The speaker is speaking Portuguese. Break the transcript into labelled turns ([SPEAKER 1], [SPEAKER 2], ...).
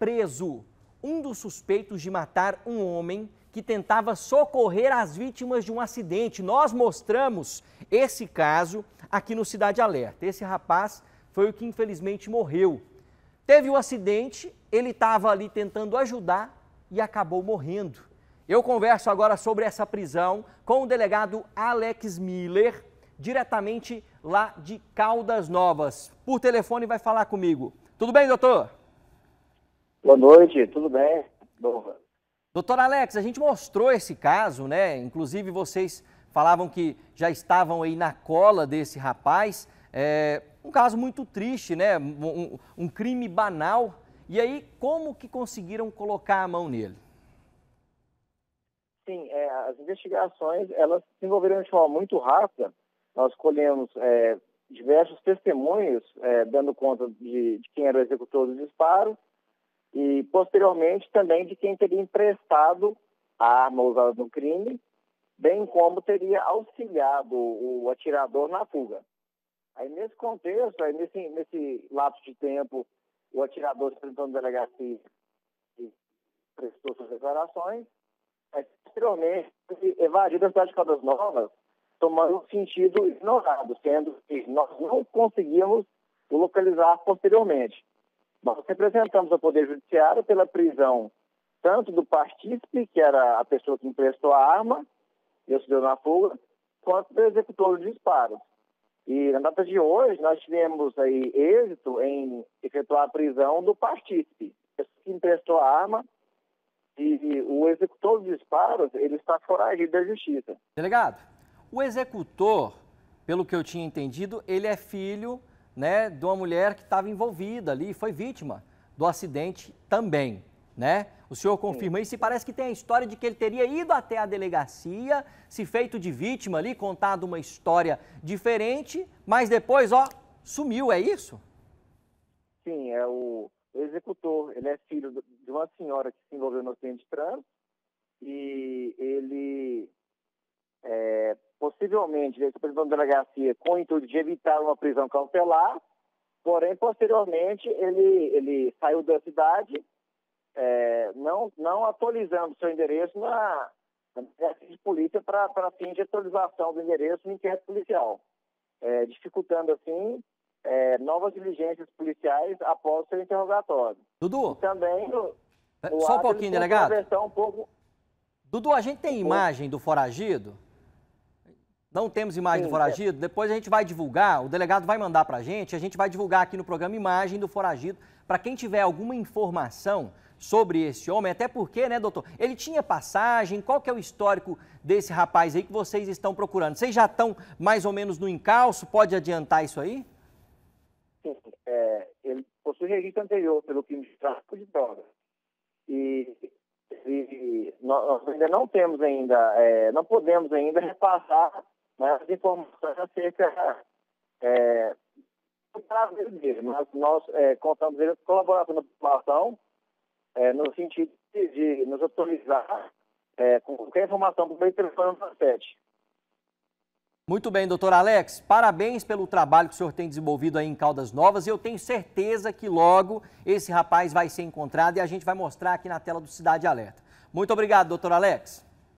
[SPEAKER 1] preso um dos suspeitos de matar um homem que tentava socorrer as vítimas de um acidente. Nós mostramos esse caso aqui no Cidade Alerta. Esse rapaz foi o que infelizmente morreu. Teve um acidente, ele estava ali tentando ajudar e acabou morrendo. Eu converso agora sobre essa prisão com o delegado Alex Miller, diretamente lá de Caldas Novas. Por telefone vai falar comigo. Tudo bem, doutor?
[SPEAKER 2] Boa noite, tudo bem?
[SPEAKER 1] Doutor Alex, a gente mostrou esse caso, né? Inclusive vocês falavam que já estavam aí na cola desse rapaz. Um caso muito triste, né? Um crime banal. E aí, como que conseguiram colocar a mão nele?
[SPEAKER 2] Sim, as investigações, elas se desenvolveram de forma muito rápida. Nós colhemos diversos testemunhos dando conta de quem era o executor do disparo e, posteriormente, também de quem teria emprestado a arma usada no crime, bem como teria auxiliado o atirador na fuga. Aí, nesse contexto, nesse lapso de tempo, o atirador se apresentou na delegacia e prestou suas declarações, mas, posteriormente, evadiu da cidade de Caldas Novas, tomando um sentido ignorado, sendo que nós não conseguimos o localizar posteriormente. Nós representamos ao Poder Judiciário pela prisão tanto do partícipe, que era a pessoa que emprestou a arma e auxiliou na fuga, quanto do executor do disparo. E na data de hoje, nós tivemos aí êxito em efetuar a prisão do partícipe, que emprestou a arma, e o executor dos disparos, ele está foragido da justiça.
[SPEAKER 1] Delegado, o executor, pelo que eu tinha entendido, ele é filho, né, de uma mulher que estava envolvida ali, foi vítima do acidente também, né? O senhor confirma isso e parece que tem a história de que ele teria ido até a delegacia, se feito de vítima ali, contado uma história diferente, mas depois, ó, sumiu, é isso?
[SPEAKER 2] Sim, o executor, ele é filho de uma senhora que se envolveu no acidente de trânsito e ele, possivelmente, ele se apresentou na delegacia com o intuito de evitar uma prisão cautelar, porém, posteriormente, ele saiu da cidade, não atualizando seu endereço na delegacia de polícia para fim de atualização do endereço no inquérito policial, dificultando, assim, novas diligências policiais após seu interrogatório.
[SPEAKER 1] Dudu,
[SPEAKER 2] e também
[SPEAKER 1] só um pouquinho, delegado.
[SPEAKER 2] Dudu,
[SPEAKER 1] a gente tem imagem do foragido? Não temos imagem do foragido? Depois a gente vai divulgar, o delegado vai mandar para a gente vai divulgar aqui no programa imagem do foragido, para quem tiver alguma informação sobre esse homem, até porque, né, doutor, ele tinha passagem, qual que é o histórico desse rapaz aí que vocês estão procurando? Vocês já estão mais ou menos no encalço, pode adiantar isso aí?
[SPEAKER 2] Sim, ele possui registro anterior pelo crime de tráfico de drogas. E nós ainda não temos não podemos ainda repassar as informações acerca do prazer dele. Mas nós contamos ele com colaboração da população no sentido de nos autorizar com qualquer informação por meio do telefone 97.
[SPEAKER 1] Muito bem, doutor Alex, parabéns pelo trabalho que o senhor tem desenvolvido aí em Caldas Novas e eu tenho certeza que logo esse rapaz vai ser encontrado e a gente vai mostrar aqui na tela do Cidade Alerta. Muito obrigado, doutor Alex.